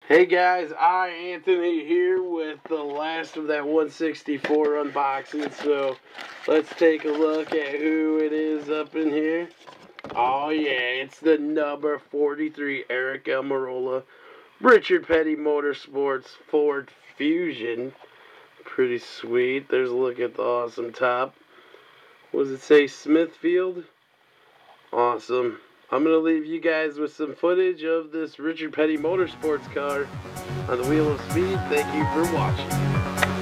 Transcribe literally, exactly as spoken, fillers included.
Hey guys, iAnthuny here with the last of that one sixty-four unboxing. So let's take a look at who it is up in here. Oh yeah, it's the number forty-three Aric Almirola Richard Petty Motorsports Ford Fusion. Pretty sweet. There's a look at the awesome top. What does it say? Smithfield? Awesome. I'm going to leave you guys with some footage of this Richard Petty Motorsports car on the Wheel of Speed. Thank you for watching.